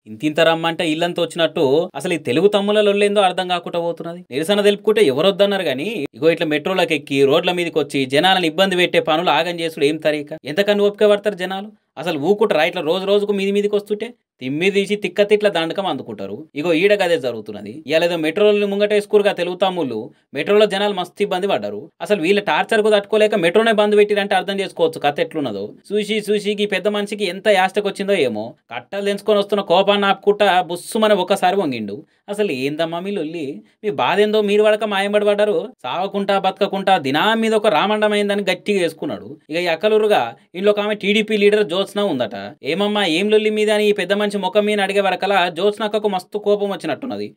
ఇంతింత రమ్మంటే ఇల్లంతా వచ్చినట్టు అసలు ఈ తెలుగు తమ్ముల లొల్లేందో అర్థం కాకుండా పోతున్నది. నిరసన తెలుపుకుంటే ఎవరొద్దన్నారు గానీ ఇగో ఇట్లా మెట్రోలకు ఎక్కి రోడ్ల మీదకి వచ్చి జనాలను ఇబ్బంది పెట్టే పనులు ఆగం చేసుడు ఏం తరీక? ఎంతకన్నా ఓపిక పడతారు జనాలు? అసలు ఊకుంటారా ఇట్లా రోజు రోజుకు మీదికి వస్తుంటే? తిమ్మి తీసి తిక్క తిట్ల దండకం అందుకుంటారు. ఇగో ఈడ గదే జరుగుతున్నది. ఇవాళ మెట్రోలు ముంగటేసుకురుగా తెలుగు తమ్ముళ్ళు. మెట్రోలో జనాలు మస్తు ఇబ్బంది పడ్డారు. అసలు వీళ్ళ టార్చర్ కు తట్టుకోలేక మెట్రోనే బంద్ పెట్టిరంటే అర్థం చేసుకోవచ్చు కథ ఎట్లున్నదో. చూసి ఈ పెద్ద మనిషికి ఎంత యాష్టకు వచ్చిందో ఏమో. కట్టలు తెంచుకొని వస్తున్న కోపాన్ని ఆపుకుంటా బుస్సుమని ఒక్కసారి వంగిండు. అసలు ఏందమ్మా మీ లొల్లి? మీ బాధ ఏందో మీరు పడక మాయంబడి పడ్డారు. సావకుంటా బతకకుంటా దినా మీద ఒక రామండమైందని గట్టిగా వేసుకున్నాడు. ఇక ఈ అక్కలురుగా ఇంట్లో ఒక ఆమె టీడీపీ లీడర్ జ్యోత్స్న ఉందట. ఏమమ్మా ఏం లొల్లి మీద అని ఈ పెద్ద మనిషి ముఖం మీద అడిగే వరకలా జ్యోత్స్నకు మస్తు కోపం వచ్చినట్టున్నది.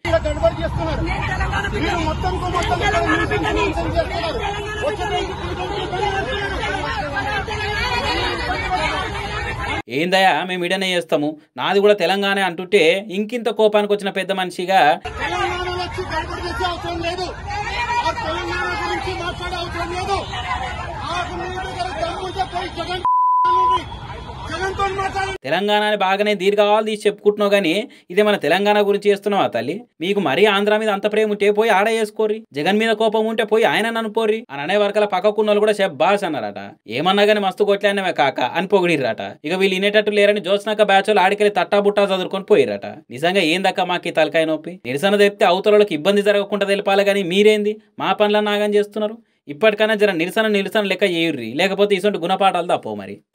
ఏందయ్యా మేము ఇడనే చేస్తాము, నాది కూడా తెలంగాణ అంటుంటే ఇంకింత కోపానికి వచ్చిన పెద్ద మనిషిగా తెలంగాణని బాగానే దీర్ఘాలు తీసి చెప్పుకుంటున్నావు గానీ ఇదే మన తెలంగాణ గురించి చేస్తున్నావా తల్లి? మీకు మరీ ఆంధ్ర మీద అంత ప్రేమ ఉంటే పోయి ఆడ చేసుకోర్రి. జగన్ మీద కోపం ఉంటే పోయి ఆయన అనుకోర్రి అని అనే వరకల పక్కకున్న కూడా బాస్ అన్నారట. ఏమన్నా గానీ మస్తు కొట్లాడినవే కాక అని పొగిడిరట. ఇక వీళ్ళు వినేటట్టు లేరని జ్యోత్స్నాక బ్యాచ్ ఆడికెళ్ళి తట్టా బుట్టా చదువుకొని పోయిరట. నిజంగా ఏందక్క మాకు తలకాయ నొప్పి? నిరసన తెప్పితే అవతలకి ఇబ్బంది జరగకుండా తెలిపాలి గానీ మీరేంది మా పనులను నాగం చేస్తున్నారు? ఇప్పటికైనా జర నిరసన లెక్క చేయుర్రి, లేకపోతే ఇటువంటి గుణపాఠాలు తప్పవు మరి.